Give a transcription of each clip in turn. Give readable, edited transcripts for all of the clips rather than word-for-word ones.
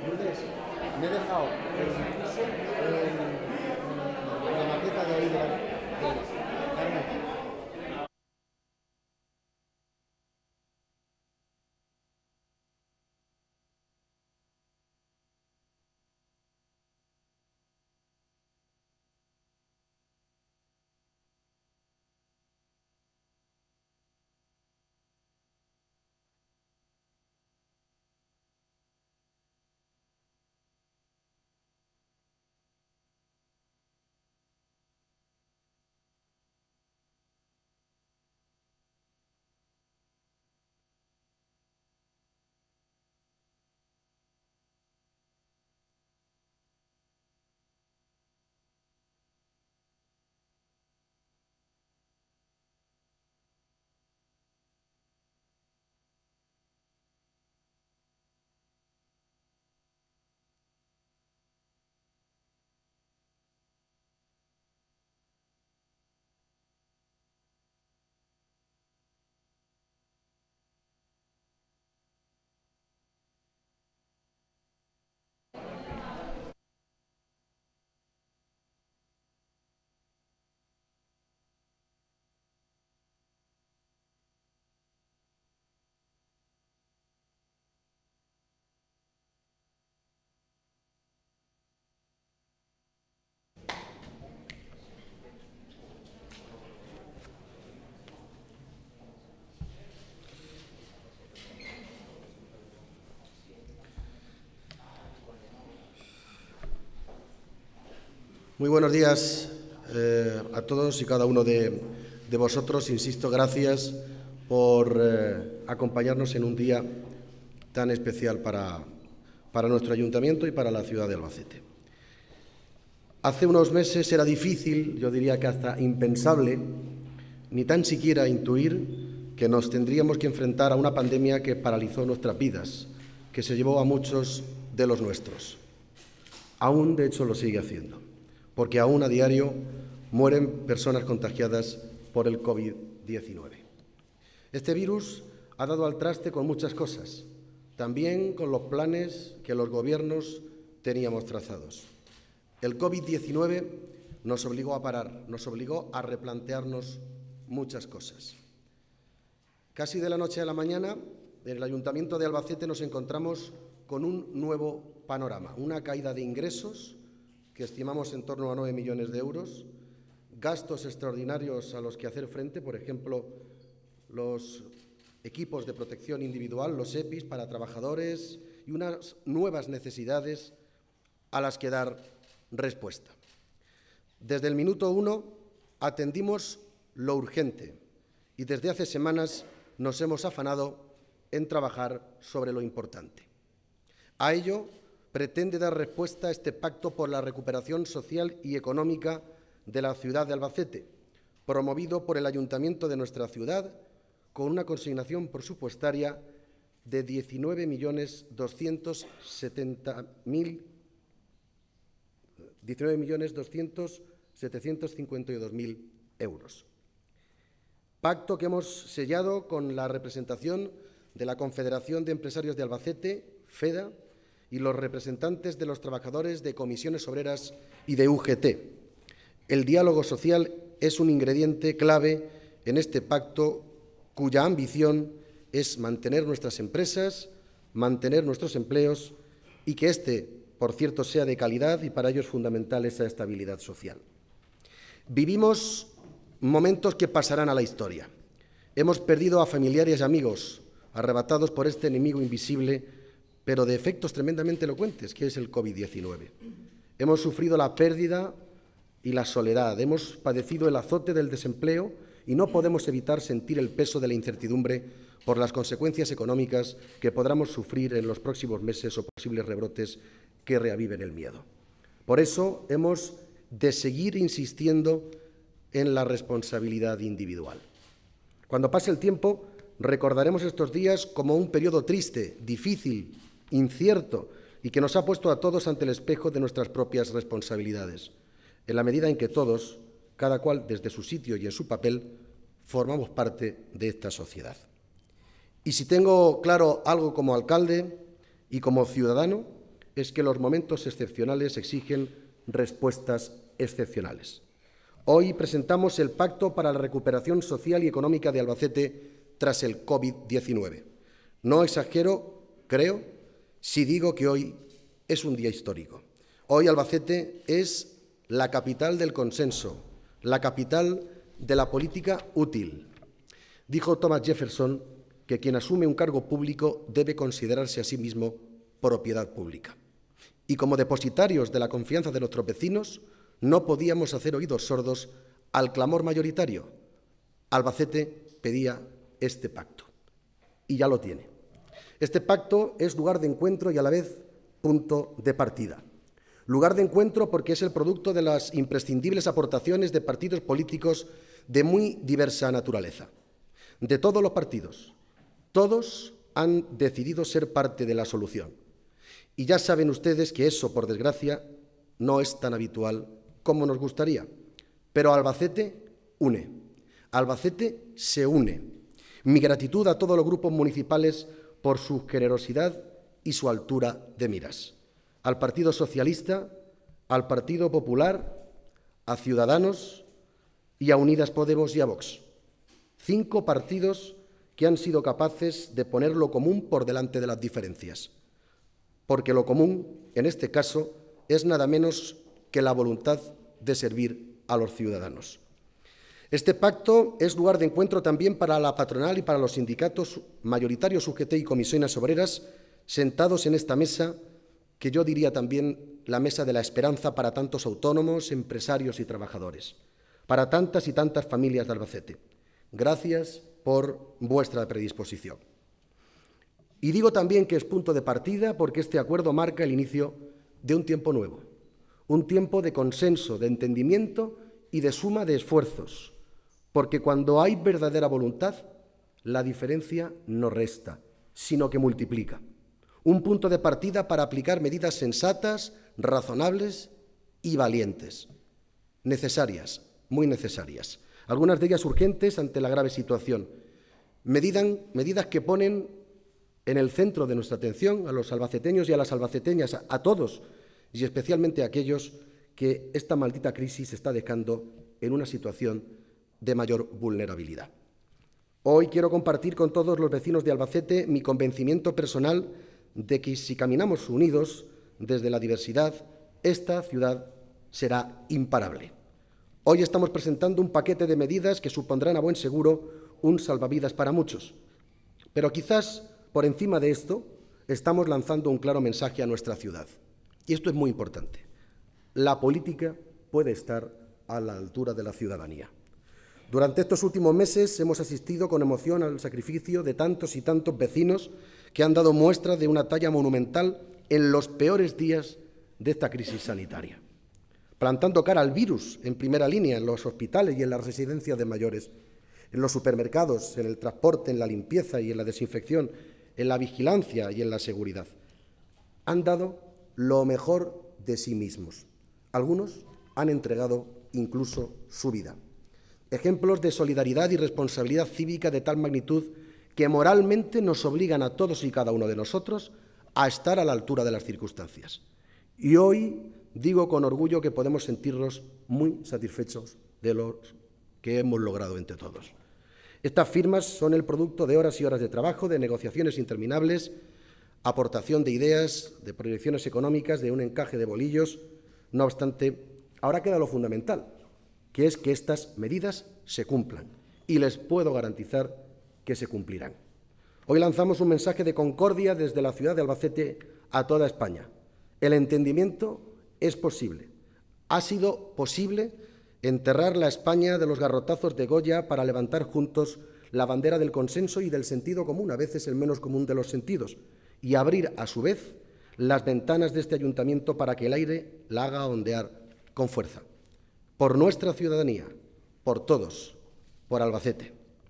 Lourdes, me he dejado la maqueta de ahí de Carmen. Muy buenos días a todos y cada uno de vosotros. Insisto, gracias por acompañarnos en un día tan especial para nuestro ayuntamiento y para la ciudad de Albacete. Hace unos meses era difícil, yo diría que hasta impensable, ni tan siquiera intuir que nos tendríamos que enfrentar a una pandemia que paralizó nuestras vidas, que se llevó a muchos de los nuestros. Aún, de hecho, lo sigue haciendo, porque aún a diario mueren personas contagiadas por el COVID-19. Este virus ha dado al traste con muchas cosas, también con los planes que los gobiernos teníamos trazados. El COVID-19 nos obligó a parar, nos obligó a replantearnos muchas cosas. Casi de la noche a la mañana, en el Ayuntamiento de Albacete nos encontramos con un nuevo panorama, una caída de ingresos que estimamos en torno a 9 millones de euros, gastos extraordinarios a los que hacer frente, por ejemplo, los equipos de protección individual, los EPIs para trabajadores y unas nuevas necesidades a las que dar respuesta. Desde el minuto 1 atendimos lo urgente y desde hace semanas nos hemos afanado en trabajar sobre lo importante. A ello pretende dar respuesta a este pacto por la recuperación social y económica de la ciudad de Albacete, promovido por el ayuntamiento de nuestra ciudad, con una consignación presupuestaria de 19.252.000 euros. Pacto que hemos sellado con la representación de la Confederación de Empresarios de Albacete, FEDA, y los representantes de los trabajadores de comisiones obreras y de UGT. El diálogo social es un ingrediente clave en este pacto cuya ambición es mantener nuestras empresas, mantener nuestros empleos y que este, por cierto, sea de calidad y para ello es fundamental esa estabilidad social. Vivimos momentos que pasarán a la historia. Hemos perdido a familiares y amigos arrebatados por este enemigo invisible, pero de efectos tremendamente elocuentes, que es el COVID-19. Hemos sufrido la pérdida y la soledad, hemos padecido el azote del desempleo y no podemos evitar sentir el peso de la incertidumbre por las consecuencias económicas que podamos sufrir en los próximos meses o posibles rebrotes que reaviven el miedo. Por eso hemos de seguir insistiendo en la responsabilidad individual. Cuando pase el tiempo, recordaremos estos días como un periodo triste, difícil, incierto y que nos ha puesto a todos ante el espejo de nuestras propias responsabilidades, en la medida en que todos, cada cual desde su sitio y en su papel, formamos parte de esta sociedad. Y si tengo claro algo como alcalde y como ciudadano, es que los momentos excepcionales exigen respuestas excepcionales. Hoy presentamos el Pacto para la Recuperación Social y Económica de Albacete tras el COVID-19. No exagero, creo, si digo que hoy es un día histórico. Hoy Albacete es la capital del consenso, la capital de la política útil. Dijo Thomas Jefferson que quien asume un cargo público debe considerarse a sí mismo propiedad pública. Y como depositarios de la confianza de nuestros vecinos, no podíamos hacer oídos sordos al clamor mayoritario. Albacete pedía este pacto, y ya lo tiene. Este pacto es lugar de encuentro y a la vez punto de partida. Lugar de encuentro porque es el producto de las imprescindibles aportaciones de partidos políticos de muy diversa naturaleza. De todos los partidos, todos han decidido ser parte de la solución. Y ya saben ustedes que eso, por desgracia, no es tan habitual como nos gustaría. Pero Albacete une. Albacete se une. Mi gratitud a todos los grupos municipales por su generosidad y su altura de miras. Al Partido Socialista, al Partido Popular, a Ciudadanos y a Unidas Podemos y a Vox. 5 partidos que han sido capaces de poner lo común por delante de las diferencias. Porque lo común, en este caso, es nada menos que la voluntad de servir a los ciudadanos. Este pacto es lugar de encuentro también para la patronal y para los sindicatos mayoritarios UGT y comisiones obreras sentados en esta mesa, que yo diría también la mesa de la esperanza para tantos autónomos, empresarios y trabajadores, para tantas y tantas familias de Albacete. Gracias por vuestra predisposición. Y digo también que es punto de partida porque este acuerdo marca el inicio de un tiempo nuevo, un tiempo de consenso, de entendimiento y de suma de esfuerzos, porque cuando hay verdadera voluntad, la diferencia no resta, sino que multiplica. Un punto de partida para aplicar medidas sensatas, razonables y valientes, necesarias, muy necesarias, algunas de ellas urgentes ante la grave situación, medidas que ponen en el centro de nuestra atención a los albaceteños y a las albaceteñas, a todos, y especialmente a aquellos que esta maldita crisis está dejando en una situación de mayor vulnerabilidad. Hoy quiero compartir con todos los vecinos de Albacete mi convencimiento personal de que si caminamos unidos desde la diversidad, esta ciudad será imparable. Hoy estamos presentando un paquete de medidas que supondrán a buen seguro un salvavidas para muchos. Pero quizás, por encima de esto, estamos lanzando un claro mensaje a nuestra ciudad. Y esto es muy importante. La política puede estar a la altura de la ciudadanía. Durante estos últimos meses hemos asistido con emoción al sacrificio de tantos y tantos vecinos que han dado muestra de una talla monumental en los peores días de esta crisis sanitaria, plantando cara al virus en primera línea en los hospitales y en las residencias de mayores, en los supermercados, en el transporte, en la limpieza y en la desinfección, en la vigilancia y en la seguridad. Han dado lo mejor de sí mismos. Algunos han entregado incluso su vida. Ejemplos de solidaridad y responsabilidad cívica de tal magnitud que moralmente nos obligan a todos y cada uno de nosotros a estar a la altura de las circunstancias. Y hoy digo con orgullo que podemos sentirnos muy satisfechos de lo que hemos logrado entre todos. Estas firmas son el producto de horas y horas de trabajo, de negociaciones interminables, aportación de ideas, de proyecciones económicas, de un encaje de bolillos. No obstante, ahora queda lo fundamental, que es que estas medidas se cumplan, y les puedo garantizar que se cumplirán. Hoy lanzamos un mensaje de concordia desde la ciudad de Albacete a toda España. El entendimiento es posible. Ha sido posible enterrar la España de los garrotazos de Goya para levantar juntos la bandera del consenso y del sentido común, a veces el menos común de los sentidos, y abrir, a su vez, las ventanas de este ayuntamiento para que el aire la haga ondear con fuerza. Por nuestra ciudadanía, por todos, por Albacete.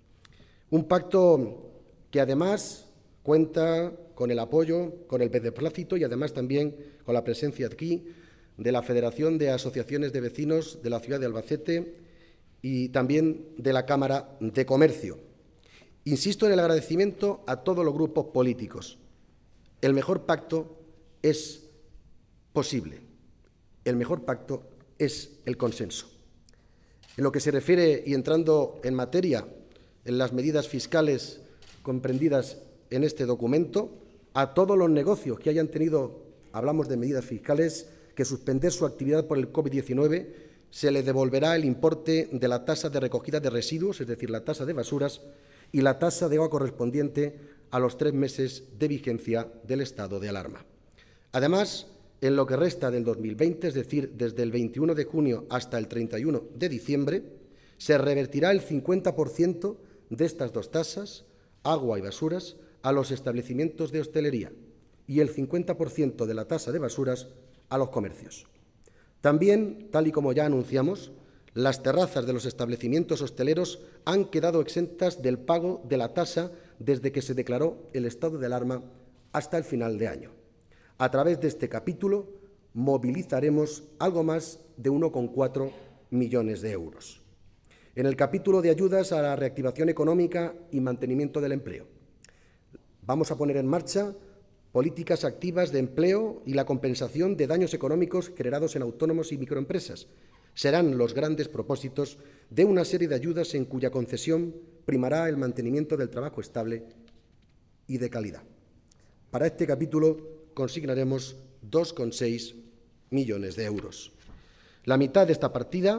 Un pacto que además cuenta con el apoyo, con el beneplácito y además también con la presencia aquí de la Federación de Asociaciones de Vecinos de la ciudad de Albacete y también de la Cámara de Comercio. Insisto en el agradecimiento a todos los grupos políticos. El mejor pacto es posible. El mejor pacto es el consenso. En lo que se refiere, y entrando en materia, en las medidas fiscales comprendidas en este documento, a todos los negocios que hayan tenido, hablamos de medidas fiscales, que suspender su actividad por el COVID-19, se les devolverá el importe de la tasa de recogida de residuos, es decir, la tasa de basuras, y la tasa de agua correspondiente a los 3 meses de vigencia del estado de alarma. Además, en lo que resta del 2020, es decir, desde el 21 de junio hasta el 31 de diciembre, se revertirá el 50% de estas dos tasas, agua y basuras, a los establecimientos de hostelería y el 50% de la tasa de basuras a los comercios. También, tal y como ya anunciamos, las terrazas de los establecimientos hosteleros han quedado exentas del pago de la tasa desde que se declaró el estado de alarma hasta el final de año. A través de este capítulo movilizaremos algo más de 1,4 millones de euros. En el capítulo de ayudas a la reactivación económica y mantenimiento del empleo, vamos a poner en marcha políticas activas de empleo y la compensación de daños económicos generados en autónomos y microempresas. Serán los grandes propósitos de una serie de ayudas en cuya concesión primará el mantenimiento del trabajo estable y de calidad. Para este capítulo consignaremos 2,6 millones de euros. La mitad de esta partida,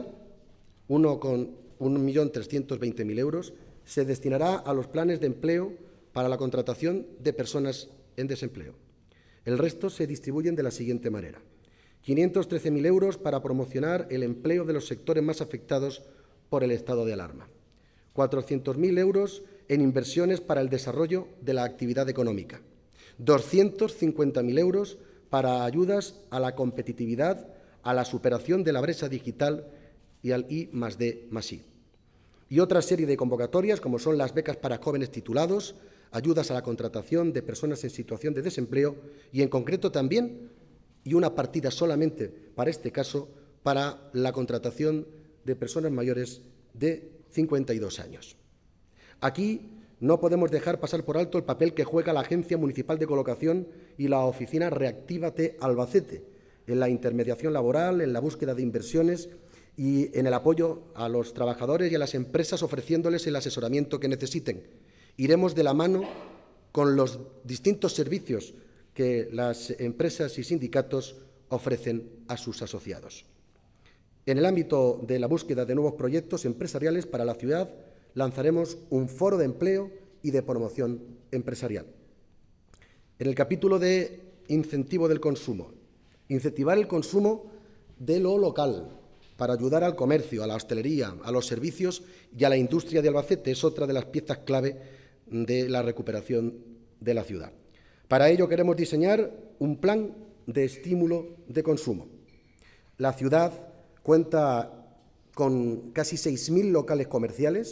1.320.000 euros, se destinará a los planes de empleo para la contratación de personas en desempleo. El resto se distribuyen de la siguiente manera: 513.000 euros para promocionar el empleo de los sectores más afectados por el estado de alarma, 400.000 euros en inversiones para el desarrollo de la actividad económica, 250.000 euros para ayudas a la competitividad, a la superación de la brecha digital y al I+D+I. Y otra serie de convocatorias, como son las becas para jóvenes titulados, ayudas a la contratación de personas en situación de desempleo y, en concreto, también, y una partida solamente para este caso, para la contratación de personas mayores de 52 años. Aquí no podemos dejar pasar por alto el papel que juega la Agencia Municipal de Colocación y la Oficina Reactívate Albacete en la intermediación laboral, en la búsqueda de inversiones y en el apoyo a los trabajadores y a las empresas, ofreciéndoles el asesoramiento que necesiten. Iremos de la mano con los distintos servicios que las empresas y sindicatos ofrecen a sus asociados. En el ámbito de la búsqueda de nuevos proyectos empresariales para la ciudad, lanzaremos un foro de empleo y de promoción empresarial. En el capítulo de incentivo del consumo, incentivar el consumo de lo local para ayudar al comercio, a la hostelería, a los servicios y a la industria de Albacete es otra de las piezas clave de la recuperación de la ciudad. Para ello queremos diseñar un plan de estímulo de consumo. La ciudad cuenta con casi 6.000 locales comerciales,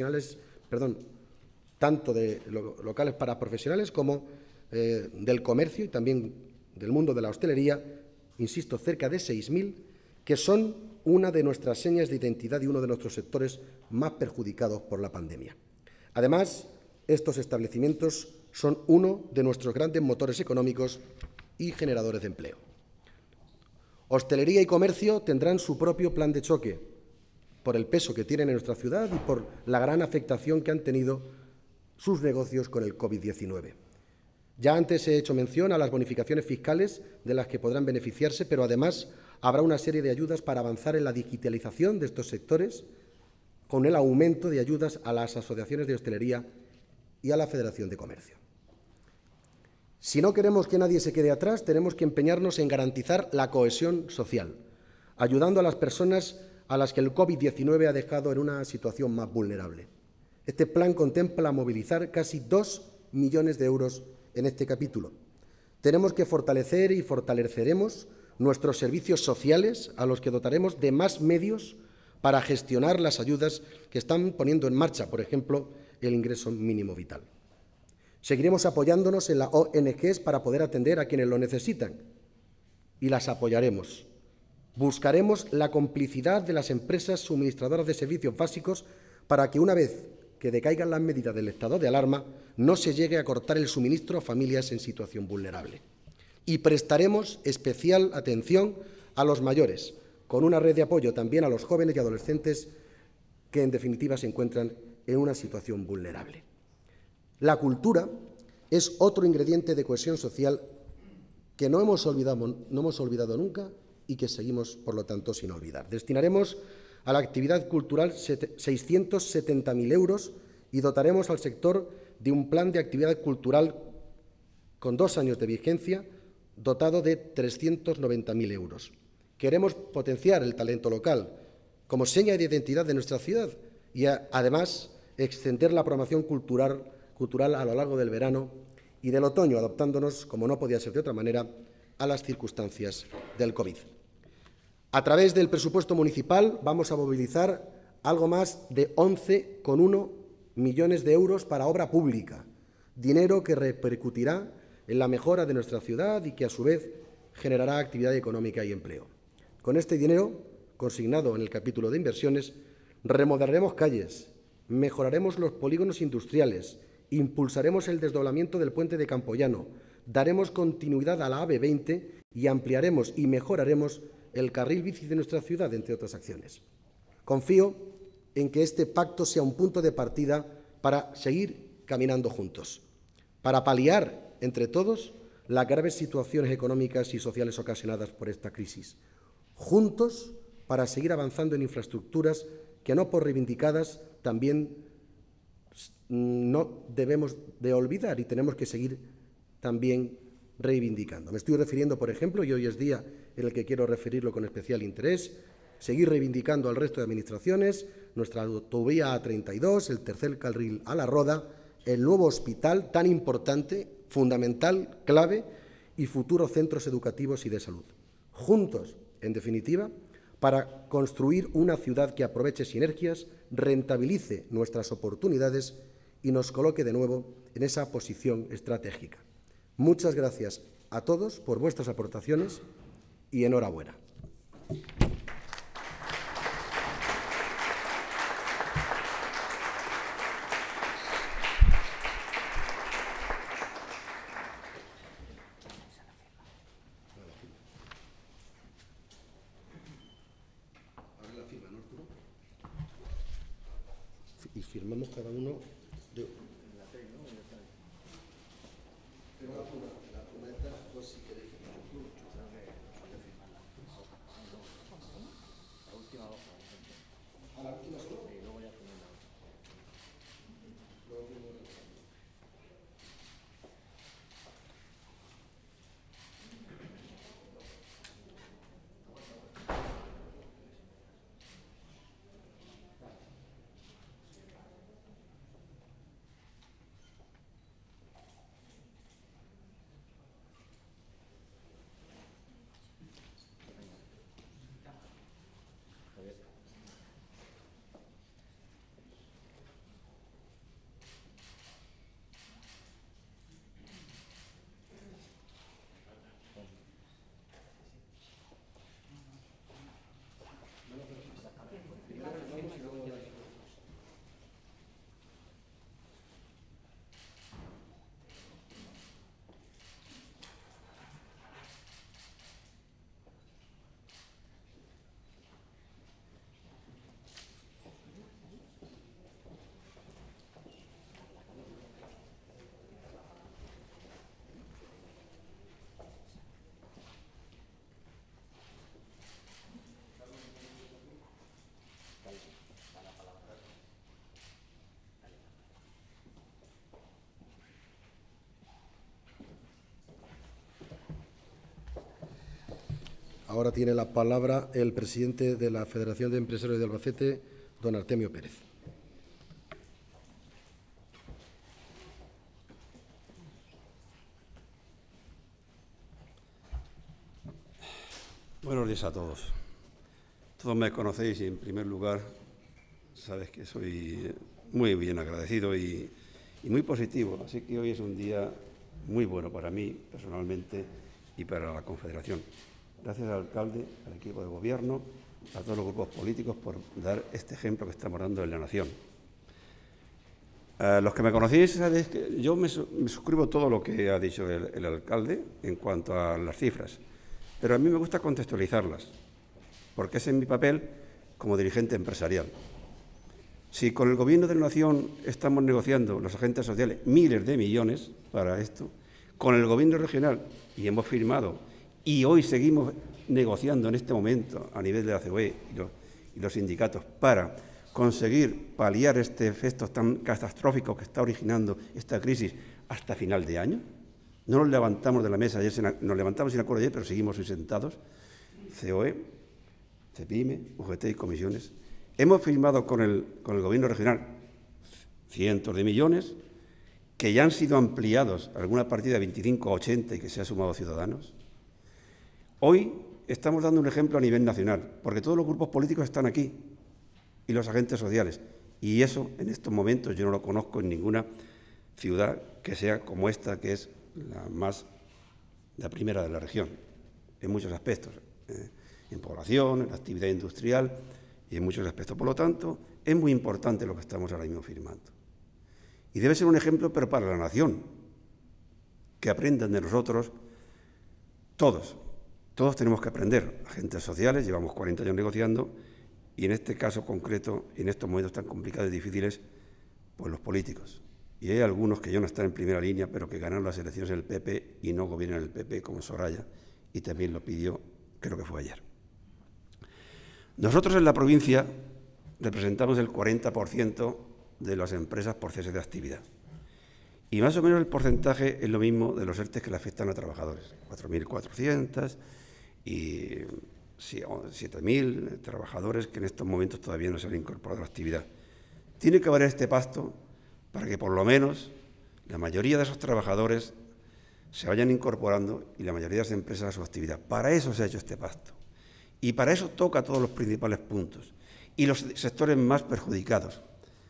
tanto de locales para profesionales como del comercio y también del mundo de la hostelería, insisto, cerca de 6.000, que son una de nuestras señas de identidad y uno de nuestros sectores más perjudicados por la pandemia. Además, estos establecimientos son uno de nuestros grandes motores económicos y generadores de empleo. Hostelería y comercio tendrán su propio plan de choque por el peso que tienen en nuestra ciudad y por la gran afectación que han tenido sus negocios con el COVID-19. Ya antes he hecho mención a las bonificaciones fiscales de las que podrán beneficiarse, pero además habrá una serie de ayudas para avanzar en la digitalización de estos sectores, con el aumento de ayudas a las asociaciones de hostelería y a la Federación de Comercio. Si no queremos que nadie se quede atrás, tenemos que empeñarnos en garantizar la cohesión social, ayudando a las personas a las que el COVID-19 ha dejado en una situación más vulnerable. Este plan contempla movilizar casi 2 millones de euros en este capítulo. Tenemos que fortalecer y fortaleceremos nuestros servicios sociales, a los que dotaremos de más medios para gestionar las ayudas que están poniendo en marcha, por ejemplo, el ingreso mínimo vital. Seguiremos apoyándonos en las ONGs para poder atender a quienes lo necesitan y las apoyaremos. Buscaremos la complicidad de las empresas suministradoras de servicios básicos para que, una vez que decaigan las medidas del estado de alarma, no se llegue a cortar el suministro a familias en situación vulnerable. y prestaremos especial atención a los mayores, con una red de apoyo también a los jóvenes y adolescentes que, en definitiva, se encuentran en una situación vulnerable. La cultura es otro ingrediente de cohesión social que no hemos olvidado nunca y que seguimos, por lo tanto, sin olvidar. Destinaremos a la actividad cultural 670.000 euros y dotaremos al sector de un plan de actividad cultural con 2 años de vigencia, dotado de 390.000 euros. Queremos potenciar el talento local como seña de identidad de nuestra ciudad y, además, extender la programación cultural a lo largo del verano y del otoño, adaptándonos, como no podía ser de otra manera, a las circunstancias del COVID. A través del presupuesto municipal vamos a movilizar algo más de 11,1 millones de euros para obra pública, dinero que repercutirá en la mejora de nuestra ciudad y que, a su vez, generará actividad económica y empleo. Con este dinero, consignado en el capítulo de inversiones, remodelaremos calles, mejoraremos los polígonos industriales, impulsaremos el desdoblamiento del puente de Campoyano, daremos continuidad a la AV20 y ampliaremos y mejoraremos el carril bici de nuestra ciudad, entre otras acciones. Confío en que este pacto sea un punto de partida para seguir caminando juntos, para paliar entre todos las graves situaciones económicas y sociales ocasionadas por esta crisis. Juntos para seguir avanzando en infraestructuras que, no por reivindicadas, también no debemos de olvidar y tenemos que seguir también reivindicando. Me estoy refiriendo, por ejemplo, y hoy es día en el que quiero referirlo con especial interés, seguir reivindicando al resto de administraciones nuestra autovía A32, el tercer carril a La Roda, el nuevo hospital tan importante, fundamental, clave y futuros centros educativos y de salud. Juntos, en definitiva, para construir una ciudad que aproveche sinergias, rentabilice nuestras oportunidades y nos coloque de nuevo en esa posición estratégica. Muchas gracias a todos por vuestras aportaciones y enhorabuena. Y firmamos cada uno de... Ahora tiene la palabra el presidente de la Federación de Empresarios de Albacete, don Artemio Pérez. Buenos días a todos. Todos me conocéis y, en primer lugar, sabes que soy muy bien agradecido y muy positivo. Así que hoy es un día muy bueno para mí, personalmente, y para la Confederación. Gracias al alcalde, al equipo de gobierno, a todos los grupos políticos por dar este ejemplo que estamos dando en la nación. Los que me conocéis sabéis que yo me suscribo todo lo que ha dicho el alcalde en cuanto a las cifras, pero a mí me gusta contextualizarlas, porque ese es mi papel como dirigente empresarial. Si con el Gobierno de la Nación estamos negociando, los agentes sociales, miles de millones para esto, con el Gobierno regional, y hemos firmado, y hoy seguimos negociando en este momento a nivel de la COE y los sindicatos para conseguir paliar este efecto tan catastrófico que está originando esta crisis hasta final de año. No nos levantamos de la mesa, nos levantamos sin acuerdo ayer, pero seguimos hoy sentados, COE, CEPIME, UGT y comisiones. Hemos firmado con el Gobierno regional cientos de millones que ya han sido ampliados, alguna partida de 25 a 80 y que se ha sumado a Ciudadanos. Hoy estamos dando un ejemplo a nivel nacional, porque todos los grupos políticos están aquí y los agentes sociales. Y eso, en estos momentos, yo no lo conozco en ninguna ciudad que sea como esta, que es la primera de la región, en muchos aspectos, en población, en actividad industrial y en muchos aspectos. Por lo tanto, es muy importante lo que estamos ahora mismo firmando. Y debe ser un ejemplo, pero para la nación, que aprendan de nosotros todos. Todos tenemos que aprender, agentes sociales, llevamos 40 años negociando, y en este caso concreto, en estos momentos tan complicados y difíciles, pues los políticos. Y hay algunos que ya no están en primera línea, pero que ganaron las elecciones en el PP y no gobiernan el PP, como Soraya, y también lo pidió, creo que fue ayer. Nosotros en la provincia representamos el 40% de las empresas por cese de actividad. Y más o menos el porcentaje es lo mismo de los ERTE que le afectan a trabajadores, 4.400 y 7.000 trabajadores que en estos momentos todavía no se han incorporado a la actividad. Tiene que haber este pacto para que por lo menos la mayoría de esos trabajadores se vayan incorporando y la mayoría de las empresas a su actividad. Para eso se ha hecho este pacto. Y para eso toca todos los principales puntos. Y los sectores más perjudicados.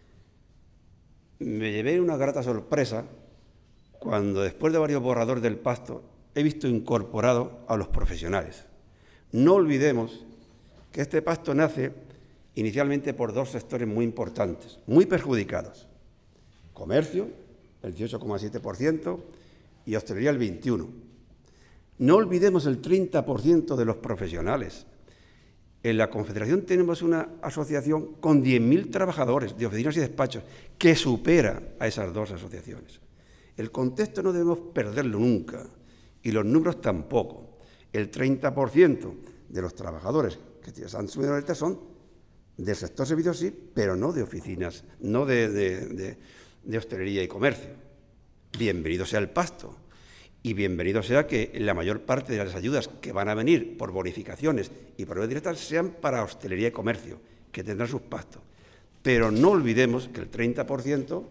Me llevé una grata sorpresa cuando, después de varios borradores del pacto, he visto incorporado a los profesionales. No olvidemos que este pacto nace inicialmente por dos sectores muy importantes, muy perjudicados. Comercio, el 18,7%, y hostelería, el 21%. No olvidemos el 30% de los profesionales. En la Confederación tenemos una asociación con 10.000 trabajadores de oficinas y despachos que supera a esas dos asociaciones. El contexto no debemos perderlo nunca y los números tampoco. El 30% de los trabajadores que se han subido al ERTE son del sector servicios, sí, pero no de oficinas, no de hostelería y comercio. Bienvenido sea el pacto. Y bienvenido sea que la mayor parte de las ayudas que van a venir por bonificaciones y por ayudas directas sean para hostelería y comercio, que tendrán sus pactos. Pero no olvidemos que el 30%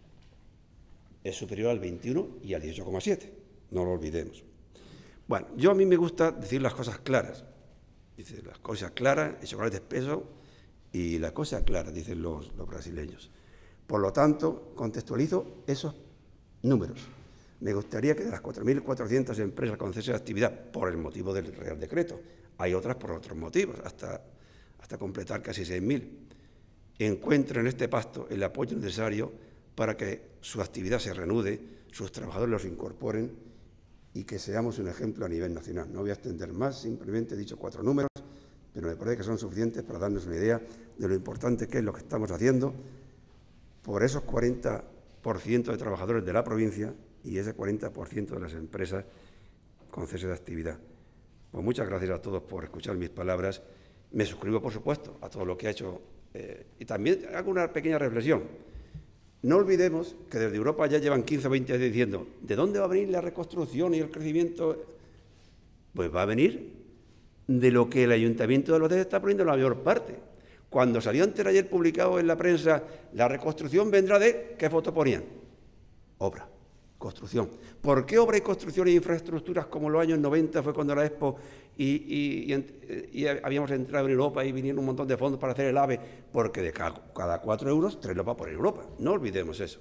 es superior al 21 y al 18,7. No lo olvidemos. Bueno, a mí me gusta decir las cosas claras. Dice, las cosas claras, el chocolate espeso y la cosa clara, dicen los brasileños. Por lo tanto, contextualizo esos números. Me gustaría que de las 4.400 empresas con cese de actividad por el motivo del Real Decreto, hay otras por otros motivos, hasta completar casi 6.000, encuentren en este pacto el apoyo necesario para que su actividad se reanude, sus trabajadores los incorporen y que seamos un ejemplo a nivel nacional. No voy a extender más, simplemente he dicho 4 números, pero me parece que son suficientes para darnos una idea de lo importante que es lo que estamos haciendo por esos 40% de trabajadores de la provincia y ese 40% de las empresas con cese de actividad. Pues muchas gracias a todos por escuchar mis palabras. Me suscribo, por supuesto, a todo lo que ha hecho. Y también hago una pequeña reflexión. No olvidemos que desde Europa ya llevan 15 o 20 años diciendo ¿de dónde va a venir la reconstrucción y el crecimiento? Pues va a venir de lo que el Ayuntamiento de Albacete está poniendo la mayor parte. Cuando salió antes de ayer publicado en la prensa, la reconstrucción vendrá de, ¿qué foto ponían? Obra. Construcción. ¿Por qué obra y construcción e infraestructuras como los años 90 fue cuando la Expo y habíamos entrado en Europa y vinieron un montón de fondos para hacer el AVE? Porque de cada 4 euros, 3 los va a poner Europa. No olvidemos eso.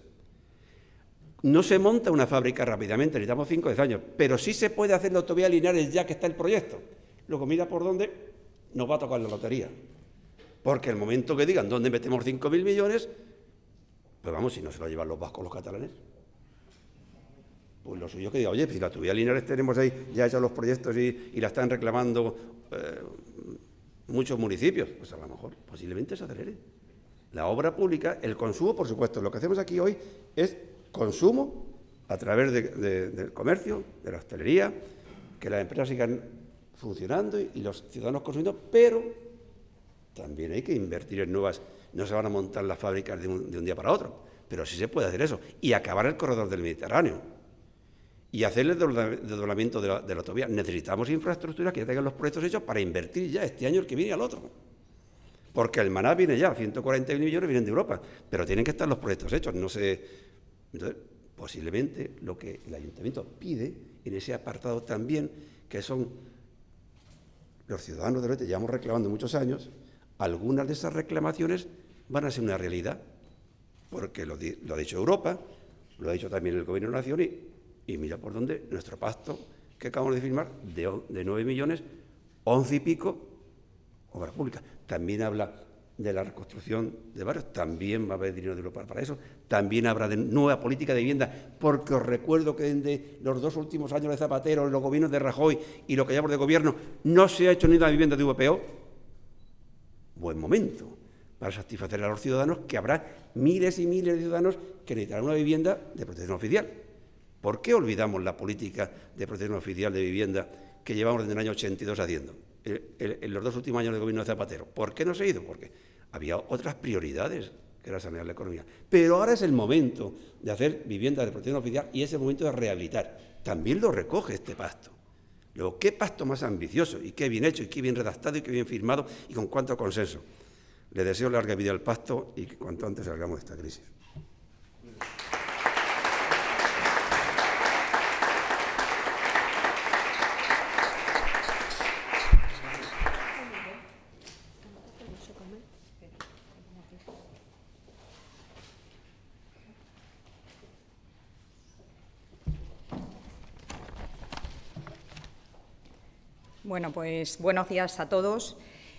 No se monta una fábrica rápidamente, necesitamos 5 o 10 años, pero sí se puede hacer la autovía Linares ya que está el proyecto. Luego mira por dónde nos va a tocar la lotería. Porque el momento que digan dónde metemos 5.000 millones, Pues vamos, si no se lo llevan los vascos, los catalanes. Pues lo suyo que diga, oye, si la autovía Linares tenemos ahí ya hechos los proyectos y la están reclamando muchos municipios, pues a lo mejor posiblemente se acelere. La obra pública, el consumo, por supuesto, lo que hacemos aquí hoy es consumo a través del comercio, de la hostelería, que las empresas sigan funcionando y los ciudadanos consumiendo, pero también hay que invertir en nuevas. No se van a montar las fábricas de un día para otro, pero sí se puede hacer eso y acabar el corredor del Mediterráneo y hacer el desdoblamiento de la autovía. Necesitamos infraestructuras que ya tengan los proyectos hechos para invertir ya este año, el que viene y al otro. Porque el maná viene ya, 140.000 millones vienen de Europa, pero tienen que estar los proyectos hechos, no sé. Entonces, posiblemente lo que el Ayuntamiento pide en ese apartado también, que son los ciudadanos de Loreto, llevamos reclamando muchos años, algunas de esas reclamaciones van a ser una realidad, porque lo ha dicho Europa, lo ha dicho también el Gobierno de la Nación y mira por dónde nuestro pacto que acabamos de firmar de 9 millones, 11 y pico, obra pública. También habla de la reconstrucción de barrios, también va a haber dinero de Europa para eso, también habrá de nueva política de vivienda, porque os recuerdo que desde los 2 últimos años de Zapatero, los gobiernos de Rajoy y lo que llamamos de gobierno, no se ha hecho ni una vivienda de VPO. Buen momento para satisfacer a los ciudadanos, que habrá miles y miles de ciudadanos que necesitarán una vivienda de protección oficial. ¿Por qué olvidamos la política de protección oficial de vivienda que llevamos desde el año 82 haciendo? En los 2 últimos años del gobierno de Zapatero. ¿Por qué no se ha ido? Porque había otras prioridades, que era sanear la economía. Pero ahora es el momento de hacer vivienda de protección oficial y es el momento de rehabilitar. También lo recoge este pacto. Luego, ¿qué pacto más ambicioso? Y qué bien hecho, y qué bien redactado, y qué bien firmado, y con cuánto consenso. Le deseo larga vida al pacto y que cuanto antes salgamos de esta crisis. Bueno, pues buenos días a todos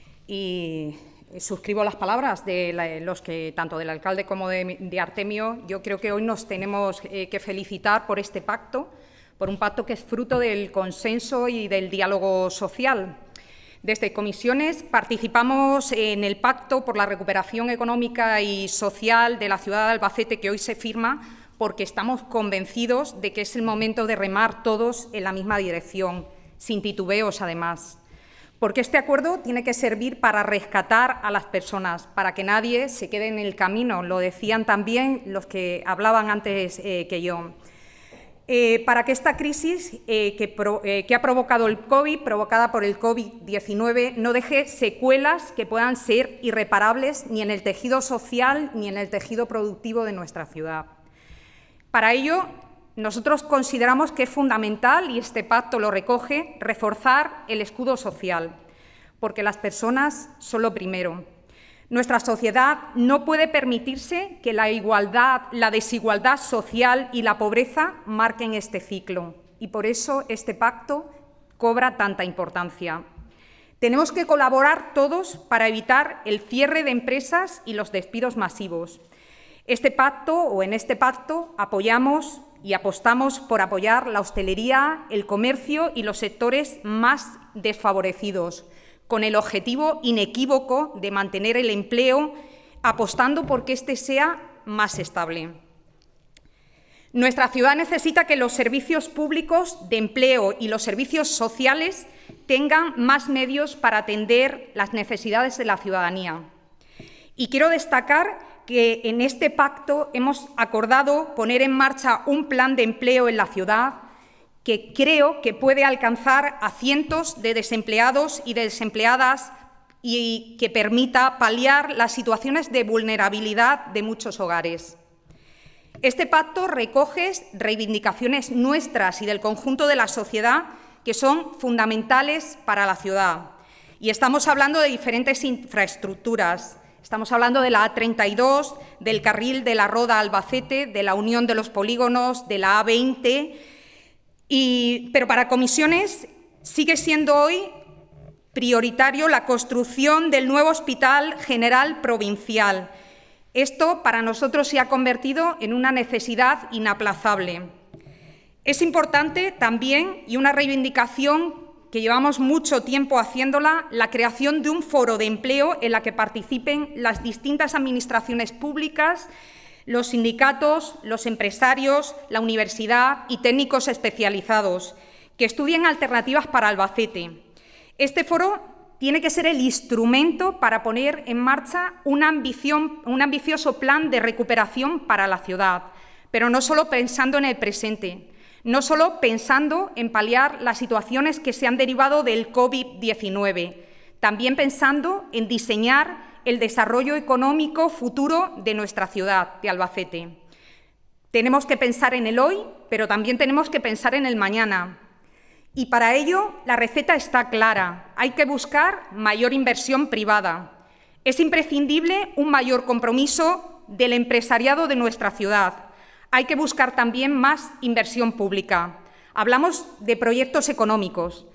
y suscribo las palabras de los que, tanto del alcalde como de Artemio. Yo creo que hoy nos tenemos que felicitar por este pacto, por un pacto que es fruto del consenso y del diálogo social. Desde comisiones participamos en el pacto por la recuperación económica y social de la ciudad de Albacete que hoy se firma porque estamos convencidos de que es el momento de remar todos en la misma dirección, sin titubeos además, porque este acuerdo tiene que servir para rescatar a las personas, para que nadie se quede en el camino, lo decían también los que hablaban antes que yo, para que esta crisis que ha provocado el COVID, provocada por el COVID-19, no deje secuelas que puedan ser irreparables ni en el tejido social ni en el tejido productivo de nuestra ciudad. Para ello, nosotros consideramos que es fundamental, y este pacto lo recoge, reforzar el escudo social, porque las personas son lo primero. Nuestra sociedad no puede permitirse que la desigualdad social y la pobreza marquen este ciclo, y por eso este pacto cobra tanta importancia. Tenemos que colaborar todos para evitar el cierre de empresas y los despidos masivos. En este pacto apoyamos y apostamos por apoyar la hostelería, el comercio y los sectores más desfavorecidos, con el objetivo inequívoco de mantener el empleo, apostando por que éste sea más estable. Nuestra ciudad necesita que los servicios públicos de empleo y los servicios sociales tengan más medios para atender las necesidades de la ciudadanía. Y quiero destacar que en este pacto hemos acordado poner en marcha un plan de empleo en la ciudad que creo que puede alcanzar a cientos de desempleados y de desempleadas y que permita paliar las situaciones de vulnerabilidad de muchos hogares. Este pacto recoge reivindicaciones nuestras y del conjunto de la sociedad que son fundamentales para la ciudad. Y estamos hablando de diferentes infraestructuras. Estamos hablando de la A32, del carril de la Roda Albacete, de la unión de los polígonos, de la A20, pero para comisiones sigue siendo hoy prioritario la construcción del nuevo Hospital General Provincial, Esto para nosotros se ha convertido en una necesidad inaplazable. Es importante también, y una reivindicación que llevamos mucho tiempo haciéndola, la creación de un foro de empleo en la que participen las distintas administraciones públicas, los sindicatos, los empresarios, la universidad y técnicos especializados, que estudien alternativas para Albacete. Este foro tiene que ser el instrumento para poner en marcha un ambicioso plan de recuperación para la ciudad, pero no solo pensando en el presente, no solo pensando en paliar las situaciones que se han derivado del COVID-19, también pensando en diseñar el desarrollo económico futuro de nuestra ciudad, de Albacete. Tenemos que pensar en el hoy, pero también tenemos que pensar en el mañana. Y para ello la receta está clara. Hay que buscar mayor inversión privada. Es imprescindible un mayor compromiso del empresariado de nuestra ciudad. Hay que buscar también más inversión pública. Hablamos de proyectos económicos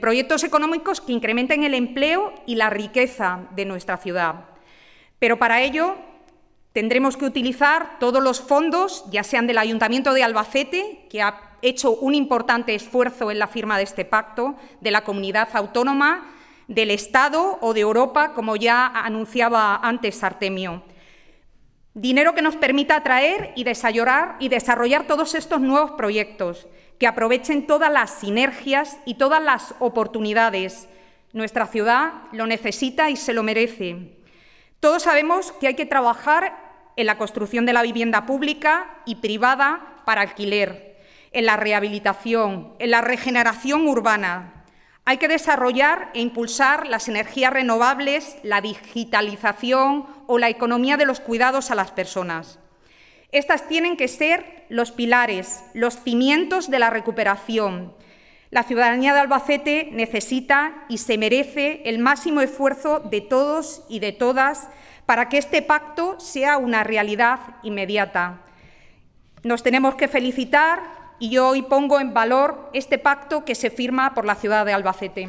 que incrementen el empleo y la riqueza de nuestra ciudad. Pero para ello tendremos que utilizar todos los fondos, ya sean del Ayuntamiento de Albacete, que ha hecho un importante esfuerzo en la firma de este pacto, de la comunidad autónoma, del Estado o de Europa, como ya anunciaba antes Artemio. Dinero que nos permita atraer y desarrollar todos estos nuevos proyectos, que aprovechen todas las sinergias y todas las oportunidades. Nuestra ciudad lo necesita y se lo merece. Todos sabemos que hay que trabajar en la construcción de la vivienda pública y privada para alquiler, en la rehabilitación, en la regeneración urbana. Hay que desarrollar e impulsar las energías renovables, la digitalización o la economía de los cuidados a las personas. Estas tienen que ser los pilares, los cimientos de la recuperación. La ciudadanía de Albacete necesita y se merece el máximo esfuerzo de todos y de todas para que este pacto sea una realidad inmediata. Nos tenemos que felicitar y yo hoy pongo en valor este pacto que se firma por la ciudad de Albacete.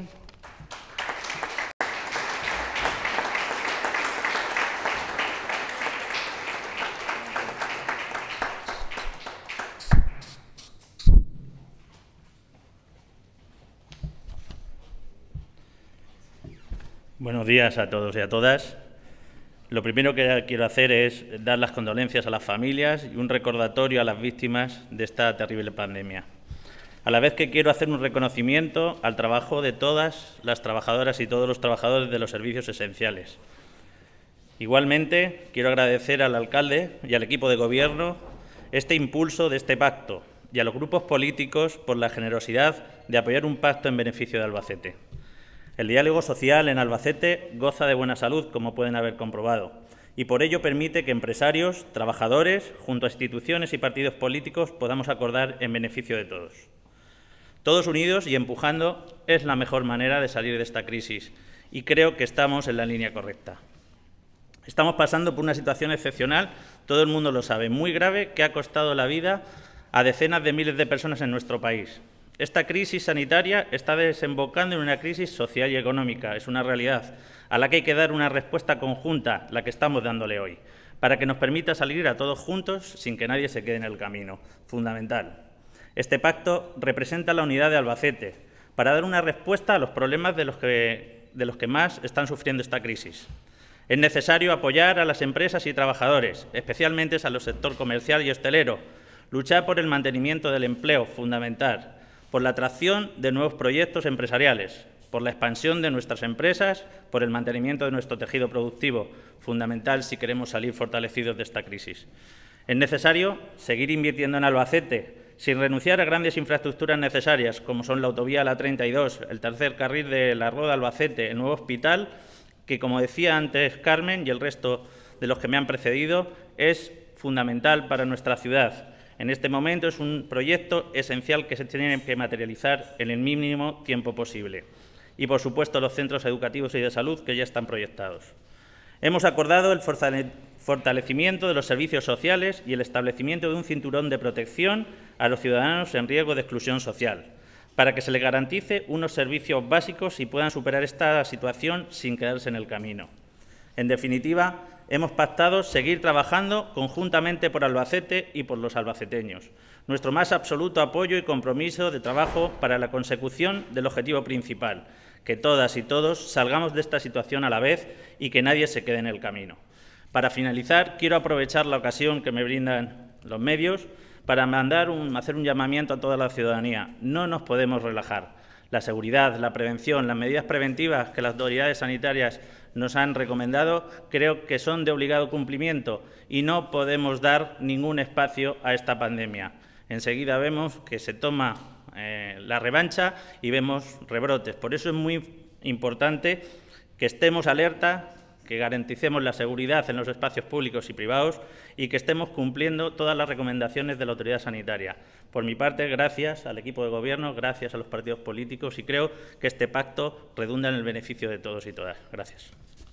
Buenos días a todos y a todas. Lo primero que quiero hacer es dar las condolencias a las familias y un recordatorio a las víctimas de esta terrible pandemia. A la vez que quiero hacer un reconocimiento al trabajo de todas las trabajadoras y todos los trabajadores de los servicios esenciales. Igualmente, quiero agradecer al alcalde y al equipo de gobierno este impulso de este pacto y a los grupos políticos por la generosidad de apoyar un pacto en beneficio de Albacete. El diálogo social en Albacete goza de buena salud, como pueden haber comprobado, y por ello permite que empresarios, trabajadores, junto a instituciones y partidos políticos podamos acordar en beneficio de todos. Todos unidos y empujando es la mejor manera de salir de esta crisis y creo que estamos en la línea correcta. Estamos pasando por una situación excepcional, todo el mundo lo sabe, muy grave, que ha costado la vida a decenas de miles de personas en nuestro país. Esta crisis sanitaria está desembocando en una crisis social y económica, es una realidad, a la que hay que dar una respuesta conjunta, la que estamos dándole hoy, para que nos permita salir a todos juntos sin que nadie se quede en el camino. Fundamental. Este pacto representa la unidad de Albacete, para dar una respuesta a los problemas de los que más están sufriendo esta crisis. Es necesario apoyar a las empresas y trabajadores, especialmente a los sectores comercial y hostelero, luchar por el mantenimiento del empleo, fundamental, por la atracción de nuevos proyectos empresariales, por la expansión de nuestras empresas, por el mantenimiento de nuestro tejido productivo, fundamental si queremos salir fortalecidos de esta crisis. Es necesario seguir invirtiendo en Albacete, sin renunciar a grandes infraestructuras necesarias, como son la autovía La 32, el tercer carril de la Roda Albacete, el nuevo hospital, que, como decía antes Carmen y el resto de los que me han precedido, es fundamental para nuestra ciudad. En este momento es un proyecto esencial que se tiene que materializar en el mínimo tiempo posible. Y, por supuesto, los centros educativos y de salud que ya están proyectados. Hemos acordado el fortalecimiento de los servicios sociales y el establecimiento de un cinturón de protección a los ciudadanos en riesgo de exclusión social, para que se les garantice unos servicios básicos y puedan superar esta situación sin quedarse en el camino. En definitiva, Hemos pactado seguir trabajando conjuntamente por Albacete y por los albaceteños. Nuestro más absoluto apoyo y compromiso de trabajo para la consecución del objetivo principal, que todas y todos salgamos de esta situación a la vez y que nadie se quede en el camino. Para finalizar, quiero aprovechar la ocasión que me brindan los medios para hacer un llamamiento a toda la ciudadanía. No nos podemos relajar. La seguridad, la prevención, las medidas preventivas que las autoridades sanitarias nos han recomendado creo que son de obligado cumplimiento y no podemos dar ningún espacio a esta pandemia. Enseguida vemos que se toma la revancha y vemos rebrotes. Por eso es muy importante que estemos alerta, que garanticemos la seguridad en los espacios públicos y privados y que estemos cumpliendo todas las recomendaciones de la autoridad sanitaria. Por mi parte, gracias al equipo de Gobierno, gracias a los partidos políticos y creo que este pacto redunda en el beneficio de todos y todas. Gracias.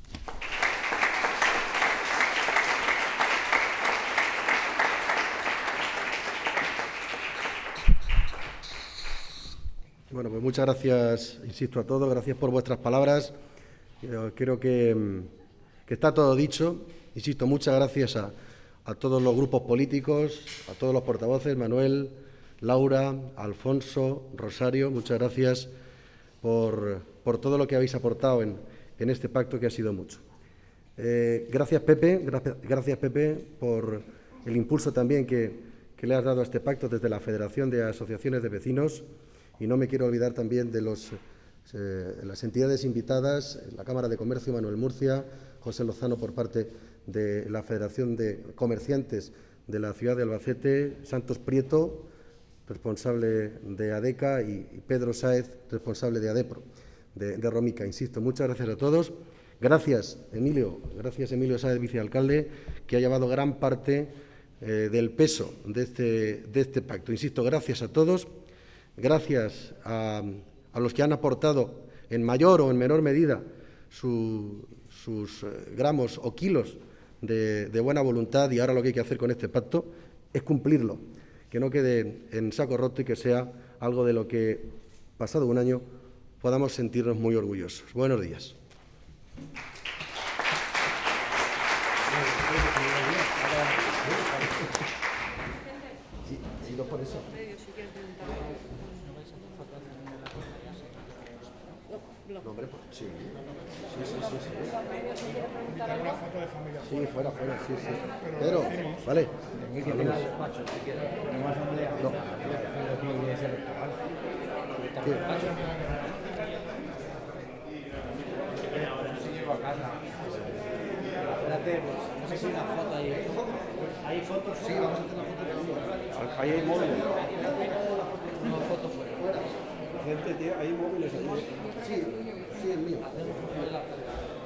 Bueno, pues muchas gracias, insisto, a todos. Gracias por vuestras palabras. Creo que está todo dicho. Insisto, muchas gracias a todos los grupos políticos, a todos los portavoces, Manuel, Laura, Alfonso, Rosario. Muchas gracias por todo lo que habéis aportado en este pacto, que ha sido mucho. Gracias, Pepe. Gracias, Pepe, por el impulso también que le has dado a este pacto desde la Federación de Asociaciones de Vecinos. Y no me quiero olvidar también de las entidades invitadas, la Cámara de Comercio, Manuel Murcia, José Lozano por parte de la Federación de Comerciantes de la ciudad de Albacete, Santos Prieto, responsable de ADECA, y Pedro Sáez, responsable de ADEPRO, de Romica. Insisto, muchas gracias a todos. Gracias, Emilio Sáez, vicealcalde, que ha llevado gran parte del peso de este pacto. Insisto, gracias a todos. Gracias a los que han aportado en mayor o en menor medida sus gramos o kilos de buena voluntad, y ahora lo que hay que hacer con este pacto es cumplirlo, que no quede en saco roto y que sea algo de lo que, pasado un año, podamos sentirnos muy orgullosos. Buenos días. Por eso. No, hombre, sí. Sí, fuera, sí. Pedro, vale. No. Espérate, no sé si una foto ahí. ¿Hay fotos? Sí, vamos a hacer una foto. Ahí hay móviles. Una foto fuera. Gente, tío, hay móviles ahí. Sí, el mío.